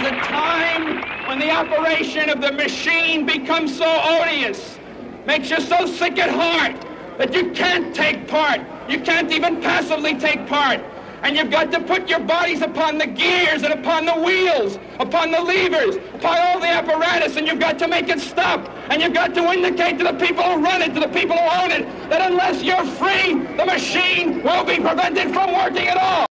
a time when the operation of the machine becomes so odious, makes you so sick at heart that you can't take part. You can't even passively take part. And you've got to put your bodies upon the gears and upon the wheels, upon the levers, upon all the apparatus, and you've got to make it stop. And you've got to indicate to the people who run it, to the people who own it, that unless you're free, the machine will be prevented from working at all.